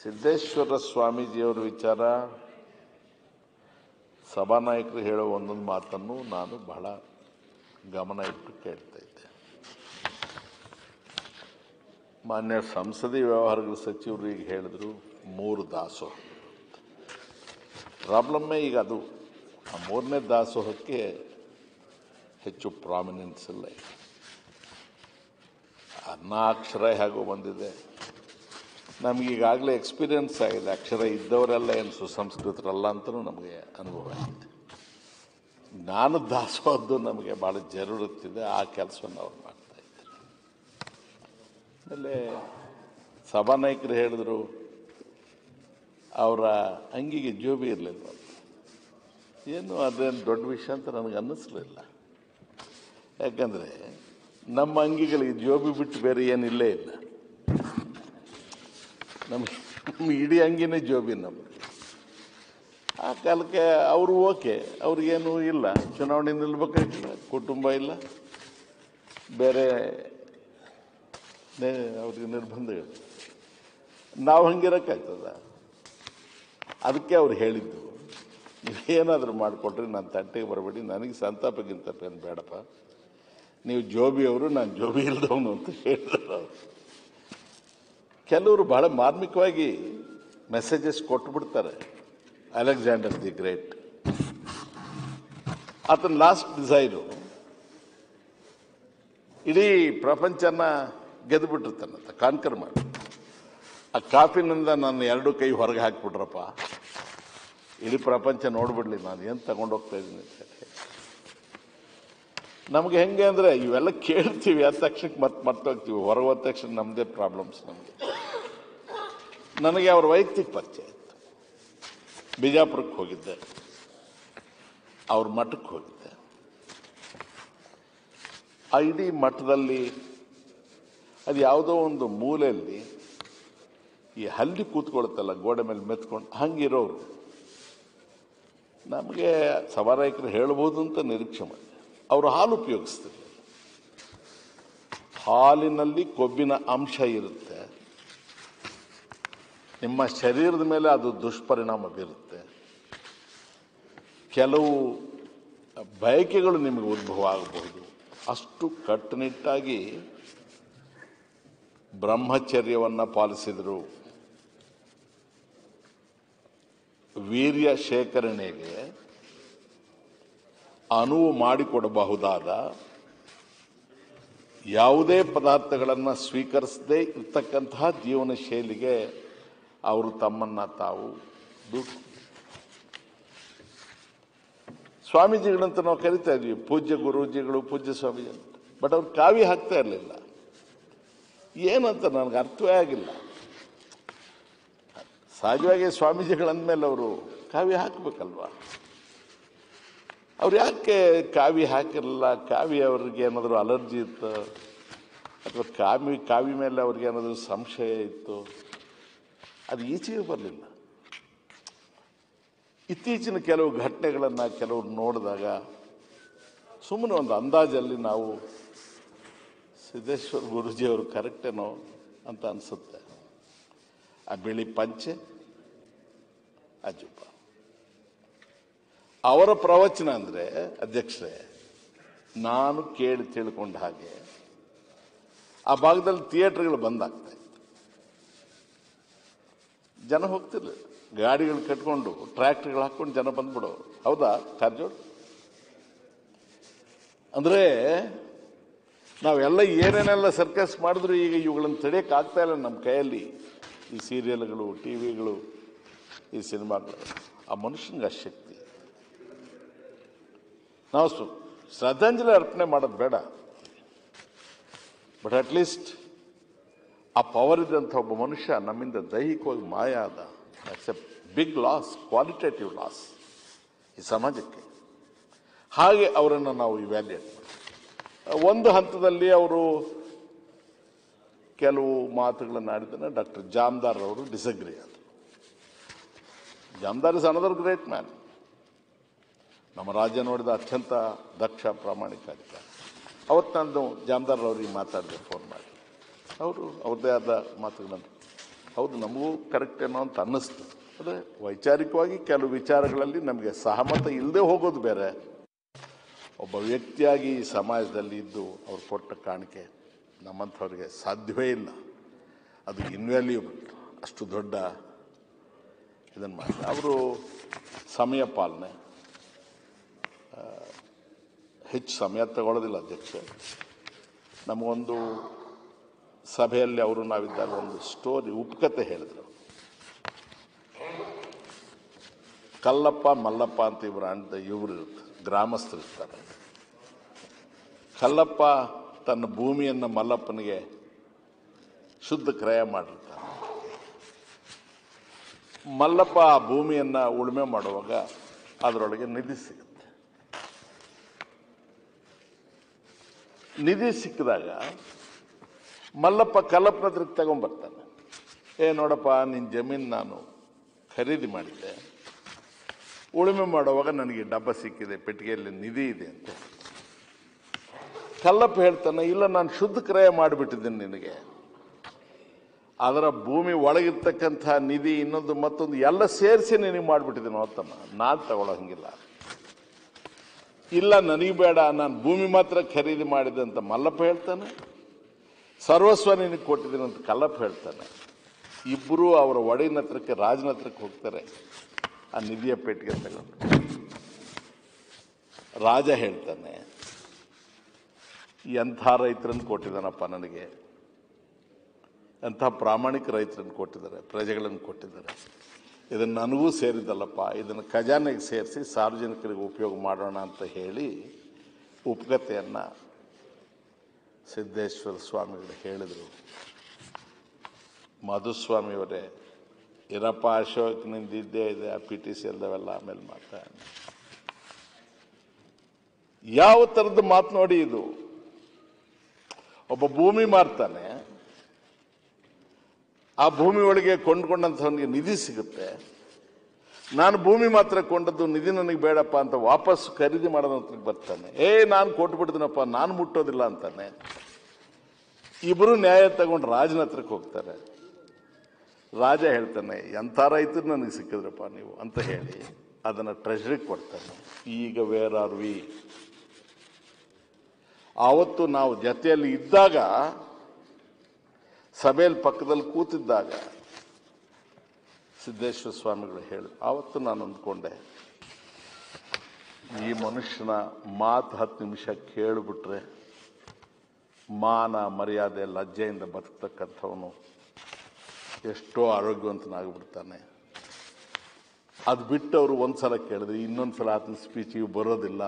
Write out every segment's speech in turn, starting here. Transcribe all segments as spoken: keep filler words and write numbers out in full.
ಸಿದ್ದೇಶ್ವರ ಸ್ವಾಮೀಜಿಯವರ ವಿಚಾರ ಸಭಾನಾಯಕರು ಹೇಳೋ ಒಂದೊಂದು ಮಾತನ್ನು ನಾನು ಬಹಳ ಗಮನ ಇಟ್ಟು ಕೇಳ್ತಾ ಇದ್ದೆ. ಮಾನ್ಯ ಸಂಸದೀಯ ವ್ಯವಹಾರಗಳ ಸಚಿವರು ಈಗ ಹೇಳಿದ್ರು ಮೂರು ದಾಸೋಹ. ಪ್ರಾಬ್ಲಮ್ಮೇ ಈಗ ಅದು. ಆ ಮೂರನೇ ದಾಸೋಹಕ್ಕೆ ಹೆಚ್ಚು ಪ್ರಾಮಿನೆನ್ಸ್ ಇಲ್ಲ. ಅನ್ನಾಕ್ಷರ ಹೇಗೋ ಬಂದಿದೆ. ನಮಗೀಗಾಗಲೇ ಎಕ್ಸ್ಪೀರಿಯನ್ಸ್ ಆಗಿದೆ. ಅಕ್ಷರ ಇದ್ದವರೆಲ್ಲ ಏನು ಸುಸಂಸ್ಕೃತರಲ್ಲ ಅಂತಲೂ ನಮಗೆ ಅನುಭವ ಆಗಿದೆ. ಜ್ಞಾನ ದಾಸೋಹದ್ದು ನಮಗೆ ಭಾಳ ಜರೂರತ್ತಿದೆ. ಆ ಕೆಲಸವನ್ನು ಅವ್ರು ಮಾಡ್ತಾ ಇದ್ದಾರೆ. ಆಮೇಲೆ ಸಭಾನಾಯಕರು ಹೇಳಿದ್ರು ಅವರ ಅಂಗಿಗೆ ಜೋಬಿ ಇರಲಿಲ್ಲ. ಏನು ಅದೇನು ದೊಡ್ಡ ವಿಷಯ ಅಂತ ನನಗೆ ಅನ್ನಿಸ್ಲಿಲ್ಲ. ಯಾಕಂದರೆ ನಮ್ಮ ಅಂಗಿಗಳಿಗೆ ಜೋಬಿ ಬಿಟ್ಟು ಬೇರೆ ಏನಿಲ್ಲೇ ಇಲ್ಲ. ನಮಗೆ ನಮ್ಮ ಇಡೀ ಅಂಗಿನೇ ಜೋಬಿ ನಮಗೆ. ಆ ಕಾಲಕ್ಕೆ ಅವರು ಓಕೆ, ಅವ್ರಿಗೇನು ಇಲ್ಲ, ಚುನಾವಣೆ ನಿಲ್ಬೇಕಾಗಿಲ್ಲ, ಕುಟುಂಬ ಇಲ್ಲ, ಬೇರೆ ಅವ್ರಿಗೆ ನಿರ್ಬಂಧಗಳು. ನಾವು ಹಂಗಿರೋಕ್ಕಾಗ್ತದ? ಅದಕ್ಕೆ ಅವ್ರು ಹೇಳಿದ್ದು, ನೀವೇನಾದರೂ ಮಾಡಿಕೊಟ್ರಿ ನಾನು ತಟ್ಟೆಗೆ ಬರಬೇಡಿ, ನನಗೆ ಸಂತಾಪಕ್ಕಿಂತ ಏನು ಬೇಡಪ್ಪ, ನೀವು ಜೋಬಿಯವರು, ನಾನು ಜೋಬಿ ಇಲ್ದವನು ಅಂತ ಹೇಳಿದ್ರು ಅವರು. ಕೆಲವರು ಬಹಳ ಮಾರ್ಮಿಕವಾಗಿ ಮೆಸೇಜಸ್ ಕೊಟ್ಟುಬಿಡ್ತಾರೆ. ಅಲೆಕ್ಸಾಂಡರ್ ದಿ ಗ್ರೇಟ್ ಆತನ ಲಾಸ್ಟ್ ಡಿಸೈರು ಇಡೀ ಪ್ರಪಂಚನ ಗೆದ್ದುಬಿಟ್ಟಿರ್ತಾನಂತ, ಕಾನ್ಕರ್ ಮಾಡಿ. ಆ ಕಾಫಿನಿಂದ ನಾನು ಎರಡು ಕೈ ಹೊರಗೆ ಹಾಕಿಬಿಟ್ರಪ್ಪ, ಇಡೀ ಪ್ರಪಂಚ ನೋಡ್ಬಿಡ್ಲಿ ನಾನು ಏನು ತಗೊಂಡು ಹೋಗ್ತಾ ಇದ್ದೀನಿ ಅಂತ ಹೇಳಿ. ನಮಗೆ ಹೆಂಗೆ ಅಂದರೆ ಇವೆಲ್ಲ ಕೇಳ್ತೀವಿ, ಆದ ತಕ್ಷಣಕ್ಕೆ ಮತ್ತೆ ಮರ್ತೋಗ್ತೀವಿ. ಹೊರಗೆ ಹೋದ ತಕ್ಷಣ ನಮ್ಮದೇ ಪ್ರಾಬ್ಲಮ್ಸ್ ನಮಗೆ. ನನಗೆ ಅವ್ರ ವೈಯಕ್ತಿಕ ಪರಿಚಯ ಇತ್ತು. ಬಿಜಾಪುರಕ್ಕೆ ಹೋಗಿದ್ದೆ, ಅವ್ರ ಮಠಕ್ಕೆ ಹೋಗಿದ್ದೆ. ಆ ಇಡೀ ಮಠದಲ್ಲಿ ಅದು ಯಾವುದೋ ಒಂದು ಮೂಲೆಯಲ್ಲಿ ಈ ಹಲ್ಲಿ ಕೂತ್ಕೊಳ್ತಲ್ಲ ಗೋಡೆ ಮೇಲೆ ಮೆತ್ಕೊಂಡು, ಹಂಗಿರೋರು ನಮಗೆ ಸಭಾನಾಯಕರು ಹೇಳ್ಬೋದು ಅಂತ ನಿರೀಕ್ಷೆ ಮಾಡಿದೆ. ಅವರು ಹಾಲು ಉಪಯೋಗಿಸ್ತಿಲ್ಲ. ಹಾಲಿನಲ್ಲಿ ಕೊಬ್ಬಿನ ಅಂಶ ಇರುತ್ತೆ, ನಿಮ್ಮ ಶರೀರದ ಮೇಲೆ ಅದು ದುಷ್ಪರಿಣಾಮ ಬೀರುತ್ತೆ. ಕೆಲವು ಬಯಕೆಗಳು ನಿಮಗೆ ಉದ್ಭವ ಆಗಬಹುದು. ಅಷ್ಟು ಕಟ್ಟುನಿಟ್ಟಾಗಿ ಬ್ರಹ್ಮಚರ್ಯವನ್ನು ಪಾಲಿಸಿದರು. ವೀರ್ಯ ಶೇಖರಣೆಗೆ ಅನುವು ಮಾಡಿಕೊಡಬಹುದಾದ ಯಾವುದೇ ಪದಾರ್ಥಗಳನ್ನು ಸ್ವೀಕರಿಸದೇ ಇರ್ತಕ್ಕಂತಹ ಜೀವನ ಶೈಲಿಗೆ ಅವರು ತಮ್ಮನ್ನು ತಾವು ದುಡ್ಡು. ಸ್ವಾಮೀಜಿಗಳಂತ ನಾವು ಕರಿತಾ ಇದ್ವಿ, ಪೂಜ್ಯ ಗುರೂಜಿಗಳು, ಪೂಜ್ಯ ಸ್ವಾಮೀಜಿ ಅಂತ. ಬಟ್ ಅವ್ರು ಕಾವಿ ಹಾಕ್ತಾ ಇರಲಿಲ್ಲ. ಏನಂತ ನನಗೆ ಅರ್ಥವೇ ಆಗಿಲ್ಲ. ಸಹಜವಾಗಿ ಸ್ವಾಮೀಜಿಗಳಂದ್ಮೇಲೆ ಅವರು ಕಾವಿ ಹಾಕಬೇಕಲ್ವ? ಅವ್ರು ಯಾಕೆ ಕಾವಿ ಹಾಕಿರಲಿಲ್ಲ? ಕಾವಿ ಅವ್ರಿಗೆ ಏನಾದರೂ ಅಲರ್ಜಿ ಇತ್ತು, ಅಥವಾ ಕಾವಿ ಕಾವಿ ಮೇಲೆ ಅವ್ರಿಗೆ ಏನಾದರೂ ಸಂಶಯ ಇತ್ತು? ಅದು ಈಚೆಗೆ ಬರಲಿಲ್ಲ. ಇತ್ತೀಚಿನ ಕೆಲವು ಘಟನೆಗಳನ್ನು ಕೆಲವರು ನೋಡಿದಾಗ ಸುಮ್ಮನೆ ಒಂದು ಅಂದಾಜಲ್ಲಿ ನಾವು ಸಿದ್ದೇಶ್ವರ ಗುರೂಜಿಯವರು ಕರೆಕ್ಟೇನೋ ಅಂತ ಅನಿಸುತ್ತೆ. ಆ ಬಿಳಿ ಪಂಚೆ, ಆ ಜುಬ್ಬ, ಅವರ ಪ್ರವಚನ ಅಂದರೆ ಅಧ್ಯಕ್ಷರೇ, ನಾನು ಕೇಳಿ ತಿಳ್ಕೊಂಡ ಹಾಗೆ ಆ ಭಾಗದಲ್ಲಿ ಥಿಯೇಟರ್ಗಳು ಬಂದಾಗ್ತಾ ಇತ್ತು. ಜನ ಹೋಗ್ತಿರ್ಲಿಲ್ಲ. ಗಾಡಿಗಳು ಕಟ್ಕೊಂಡು ಟ್ರ್ಯಾಕ್ಟರ್ಗಳು ಹಾಕ್ಕೊಂಡು ಜನ ಬಂದ್ಬಿಡೋರು. ಹೌದಾ ಕಾರಜೋಳ? ಅಂದರೆ ನಾವೆಲ್ಲ ಏನೇನೆಲ್ಲ ಸರ್ಕಸ್ ಮಾಡಿದ್ರು ಈಗ ಇವುಗಳನ್ನು ತಡೆಯೋಕೆ ಆಗ್ತಾ ಇಲ್ಲ ನಮ್ಮ ಕೈಯಲ್ಲಿ. ಈ ಸೀರಿಯಲ್ಗಳು, ಟಿ ವಿಗಳು, ಈ ಸಿನಿಮಾಗಳು. ಆ ಮನುಷ್ಯನಿಗೆ ಆ ಶಕ್ತಿ. ನಾವು ಶ್ರದ್ಧಾಂಜಲಿ ಅರ್ಪಣೆ ಮಾಡೋದು ಬೇಡ, ಬಟ್ ಅಟ್ಲೀಸ್ಟ್ ಆ ಪವರ್ ಇದ್ದಂಥ ಒಬ್ಬ ಮನುಷ್ಯ ನಮ್ಮಿಂದ ದೈಹಿಕವಾಗಿ ಮಾಯ ಆದ. That's a big loss, qualitative loss ಈ ಸಮಾಜಕ್ಕೆ. ಹಾಗೆ ಅವರನ್ನು ನಾವು ಇವ್ಯಾಲ್ಯೂಯೇಟ್ ಮಾಡಿ. ಒಂದು ಹಂತದಲ್ಲಿ ಅವರು ಕೆಲವು ಮಾತುಗಳನ್ನು ಆಡಿದ್ದಾನೆ. ಡಾಕ್ಟರ್ ಜಾಮದಾರ್ ಅವರು ಡಿಸಗ್ರಿ ಆದರು. Jamadar is another great man. ನಮ್ಮ ರಾಜ್ಯ ನೋಡಿದ ಅತ್ಯಂತ ದಕ್ಷ ಪ್ರಾಮಾಣಿಕ ಅಧಿಕಾರಿ. ಅವತ್ತು ನಾನು ಜಾಮದಾರ್ ಅವರಿಗೆ ಮಾತಾಡಿದೆ ಫೋನ್ ಮಾಡಿ. ಅವರು ಅವ್ರದ್ದೇ ಆದ ಮಾತುಗಳನ್ನು ಹೌದು ನಮಗೂ ಕರೆಕ್ಟ್ ಏನೋ ಅಂತ ಅನ್ನಿಸ್ತು. ಆದರೆ ವೈಚಾರಿಕವಾಗಿ ಕೆಲವು ವಿಚಾರಗಳಲ್ಲಿ ನಮಗೆ ಸಹಮತ ಇಲ್ಲದೆ ಹೋಗೋದು ಬೇರೆ. ಒಬ್ಬ ವ್ಯಕ್ತಿಯಾಗಿ ಈ ಸಮಾಜದಲ್ಲಿ ಇದ್ದು ಅವ್ರು ಕೊಟ್ಟ ಕಾಣಿಕೆ ನಮ್ಮಂಥವ್ರಿಗೆ ಸಾಧ್ಯವೇ ಇಲ್ಲ. ಅದು ಇನ್ವ್ಯಾಲ್ಯೂಬಲ್. ಅಷ್ಟು ದೊಡ್ಡ ಇದನ್ನು ಮಾಡಿ ಅವರು ಸಮಯ ಪಾಲನೆ ಹೆಚ್ಚು ಸಮಯ ತಗೊಳ್ಳೋದಿಲ್ಲ ಅಧ್ಯಕ್ಷ. ನಮಗೊಂದು ಸಭೆಯಲ್ಲಿ ಅವರು ನಾವಿದ್ದಾಗ ಒಂದು ಸ್ಟೋರಿ ಉಪಕತೆ ಹೇಳಿದರು. ಕಲ್ಲಪ್ಪ ಮಲ್ಲಪ್ಪ ಅಂತ ಇವರು ಅಂತ ಇವರು ಗ್ರಾಮಸ್ಥರು ಇರ್ತಾರೆ. ಕಲ್ಲಪ್ಪ ತನ್ನ ಭೂಮಿಯನ್ನು ಮಲ್ಲಪ್ಪನಿಗೆ ಶುದ್ಧ ಕ್ರಯ ಮಾಡಿರ್ತಾನೆ. ಮಲ್ಲಪ್ಪ ಆ ಭೂಮಿಯನ್ನು ಉಳುಮೆ ಮಾಡುವಾಗ ಅದರೊಳಗೆ ನಿಧಿ ಸಿಗುತ್ತೆ. ನಿಧಿ ಸಿಕ್ಕಿದಾಗ ಮಲ್ಲಪ್ಪ ಕಲ್ಲಪ್ಪನ ಹತ್ರಕ್ಕೆ ತಗೊಂಡ್ಬರ್ತಾನೆ. ಏ ನೋಡಪ್ಪ, ನಿನ್ನ ಜಮೀನು ನಾನು ಖರೀದಿ ಮಾಡಿದ್ದೆ, ಉಳುಮೆ ಮಾಡುವಾಗ ನನಗೆ ಡಬ್ಬ ಸಿಕ್ಕಿದೆ, ಪೆಟ್ಟಿಗೆಯಲ್ಲಿ ನಿಧಿ ಇದೆ ಅಂತ. ಕಲ್ಲಪ್ಪ ಹೇಳ್ತಾನೆ, ಇಲ್ಲ ನಾನು ಶುದ್ಧ ಕ್ರಯ ಮಾಡಿಬಿಟ್ಟಿದ್ದೀನಿ ನಿನಗೆ, ಅದರ ಭೂಮಿ ಒಳಗಿರ್ತಕ್ಕಂಥ ನಿಧಿ ಇನ್ನೊಂದು ಮತ್ತೊಂದು ಎಲ್ಲ ಸೇರಿಸಿ ನಿನಗೆ ಮಾಡಿಬಿಟ್ಟಿದ್ದೀನಿ ಅವತ್ತಮ್ಮ, ನಾನು ತಗೊಳ್ಳೋ ಹಂಗಿಲ್ಲ. ಇಲ್ಲ ನನಗೆ ಬೇಡ, ನಾನು ಭೂಮಿ ಮಾತ್ರ ಖರೀದಿ ಮಾಡಿದೆ ಅಂತ ಮಲ್ಲಪ್ಪ ಹೇಳ್ತಾನೆ. ಸರ್ವಸ್ವ ನಿನಗೆ ಕೊಟ್ಟಿದ್ದೀನಿ ಅಂತ ಕಲ್ಲಪ್ಪ ಹೇಳ್ತಾನೆ. ಇಬ್ಬರು ಅವರ ಒಡೆಯನ ಹತ್ರಕ್ಕೆ ರಾಜನ ಹತ್ರಕ್ಕೆ ಹೋಗ್ತಾರೆ ಆ ನಿಧಿಯ ಪೆಟ್ಟಿಗೆ ತಗೊಂಡು. ರಾಜ ಹೇಳ್ತಾನೆ, ಎಂಥ ರೈತರನ್ನು ಕೊಟ್ಟಿದ್ದಾನಪ್ಪ ನನಗೆ, ಎಂಥ ಪ್ರಾಮಾಣಿಕ ರೈತರನ್ನು ಕೊಟ್ಟಿದ್ದಾರೆ, ಪ್ರಜೆಗಳನ್ನು ಕೊಟ್ಟಿದ್ದಾರೆ, ಇದನ್ನು ನನಗೂ ಸೇರಿದ್ದಲ್ಲಪ್ಪ, ಇದನ್ನು ಖಜಾನೆಗೆ ಸೇರಿಸಿ ಸಾರ್ವಜನಿಕರಿಗೆ ಉಪಯೋಗ ಮಾಡೋಣ ಅಂತ ಹೇಳಿ ಉಪಕತೆಯನ್ನು ಸಿದ್ದೇಶ್ವರ ಸ್ವಾಮಿಗಳು ಹೇಳಿದರು. ಮಧುಸ್ವಾಮಿಯವರೇ, ಇರಪ್ಪ ಅಶೋಕ್ ನಿಂದಿದ್ದೇ ಇದೆ, ಆ ಪಿ ಟಿ ಸಿ ಅಲ್ದವೆಲ್ಲ ಆಮೇಲೆ ಮಾತಾಡ. ಯಾವ ಥರದ ಮಾತು ನೋಡಿ ಇದು. ಒಬ್ಬ ಭೂಮಿ ಮಾರ್ತಾನೆ, ಆ ಭೂಮಿ ಒಳಗೆ ಕೊಂಡ್ಕೊಂಡಂಥವನಿಗೆ ನಿಧಿ ಸಿಗುತ್ತೆ. ನಾನು ಭೂಮಿ ಮಾತ್ರ ಕೊಂಡದ್ದು, ನಿಧಿ ನನಗೆ ಬೇಡಪ್ಪ ಅಂತ ವಾಪಸ್ ಖರೀದಿ ಮಾಡೋದಂತ ಬರ್ತಾನೆ. ಏ ನಾನು ಕೊಟ್ಬಿಡ್ತೀನಪ್ಪ, ನಾನು ಮುಟ್ಟೋದಿಲ್ಲ ಅಂತಾನೆ. ಇಬ್ಬರು ನ್ಯಾಯ ತಗೊಂಡು ರಾಜನ ಹತ್ರಕ್ಕೆ ಹೋಗ್ತಾರೆ. ರಾಜ ಹೇಳ್ತಾನೆ, ಎಂಥ ರೈತರು ನನಗೆ ಸಿಕ್ಕಿದ್ರಪ್ಪ ನೀವು ಅಂತ ಹೇಳಿ ಅದನ್ನು ಟ್ರೆಷರಿಗೆ ಕೊಡ್ತಾನೆ. ಈಗ ವೇರ್ ಆರ್ ವಿ? ಆವತ್ತು ನಾವು ಜೊತೆಯಲ್ಲಿ ಇದ್ದಾಗ, ಸಭೆಯಲ್ಲಿ ಪಕ್ಕದಲ್ಲಿ ಕೂತಿದ್ದಾಗ ಸಿದ್ದೇಶ್ವರ ಸ್ವಾಮಿಗಳು ಹೇಳಿ, ಆವತ್ತು ನಾನು ಅಂದ್ಕೊಂಡೆ, ಈ ಮನುಷ್ಯನ ಮಾತು ಹತ್ತು ನಿಮಿಷ ಕೇಳಿಬಿಟ್ರೆ ಮಾನ ಮರ್ಯಾದೆ ಲಜ್ಜೆಯಿಂದ ಬದುಕ್ತಕ್ಕಂಥವನು ಎಷ್ಟೋ ಆರೋಗ್ಯವಂತನಾಗಿಬಿಡ್ತಾನೆ. ಅದು ಬಿಟ್ಟು ಅವರು ಒಂದು ಸಲ ಕೇಳಿದ್ರೆ ಇನ್ನೊಂದು ಸಲ ಆತನ ಸ್ಪೀಚಿಗೆ ಬರೋದಿಲ್ಲ.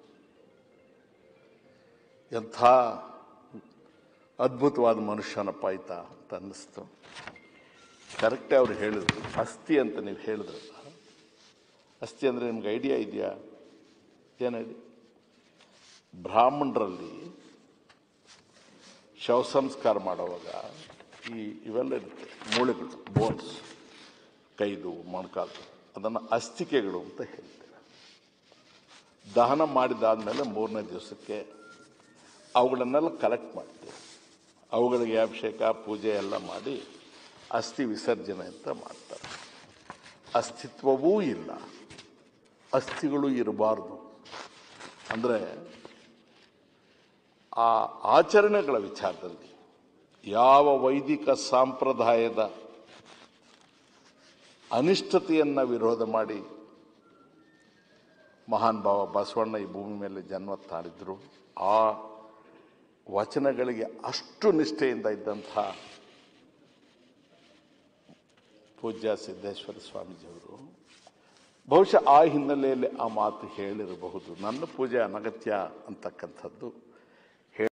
ಎಂಥ ಅದ್ಭುತವಾದ ಮನುಷ್ಯನಪ್ಪ ಆಯ್ತಾ ಅಂತ ಅನ್ನಿಸ್ತು. ಕರೆಕ್ಟೇ ಅವ್ರು ಹೇಳಿದ್ರು. ಅಸ್ಥಿ ಅಂತ ನೀವು ಹೇಳಿದ್ರಲ್ಲ, ಅಸ್ಥಿ ಅಂದರೆ ನಿಮ್ಗೆ ಐಡಿಯಾ ಇದೆಯಾ? ಏನಿದೆ? ಬ್ರಾಹ್ಮಣರಲ್ಲಿ ಶವ ಸಂಸ್ಕಾರ ಮಾಡುವಾಗ ಈ ಇವೆಲ್ಲ ಇರುತ್ತೆ, ಮೂಳೆಗಳು, ಬೋನ್ಸ್, ಕೈದು ಮೊಣಕಾಲು, ಅದನ್ನು ಅಸ್ಥಿಕೆಗಳು ಅಂತ ಹೇಳ್ತೇವೆ. ದಹನ ಮಾಡಿದಾದ್ಮೇಲೆ ಮೂರನೇ ದಿವಸಕ್ಕೆ ಅವುಗಳನ್ನೆಲ್ಲ ಕಲೆಕ್ಟ್ ಮಾಡ್ತೇವೆ. ಅವುಗಳಿಗೆ ಅಭಿಷೇಕ ಪೂಜೆ ಎಲ್ಲ ಮಾಡಿ ಅಸ್ಥಿ ವಿಸರ್ಜನೆ ಅಂತ ಮಾಡ್ತಾರೆ. ಅಸ್ತಿತ್ವವೂ ಇಲ್ಲ, ಅಸ್ಥಿಗಳು ಇರಬಾರ್ದು ಅಂದರೆ ಆ ಆಚರಣೆಗಳ ವಿಚಾರದಲ್ಲಿ ಯಾವ ವೈದಿಕ ಸಂಪ್ರದಾಯದ ಅನಿಷ್ಟತೆಯನ್ನು ವಿರೋಧ ಮಾಡಿ ಮಹಾನ್ ಭಾವ ಬಸವಣ್ಣ ಈ ಭೂಮಿ ಮೇಲೆ ಜನ್ಮ ತಾಳಿದ್ರು, ಆ ವಚನಗಳಿಗೆ ಅಷ್ಟು ನಿಷ್ಠೆಯಿಂದ ಇದ್ದಂಥ ಪೂಜ್ಯ ಸಿದ್ದೇಶ್ವರ ಸ್ವಾಮೀಜಿಯವರು ಬಹುಶಃ ಆ ಹಿನ್ನೆಲೆಯಲ್ಲಿ ಆ ಮಾತು ಹೇಳಿರಬಹುದು. ನನ್ನ ಪೂಜೆ ಅನಗತ್ಯ ಅಂತಕ್ಕಂಥದ್ದು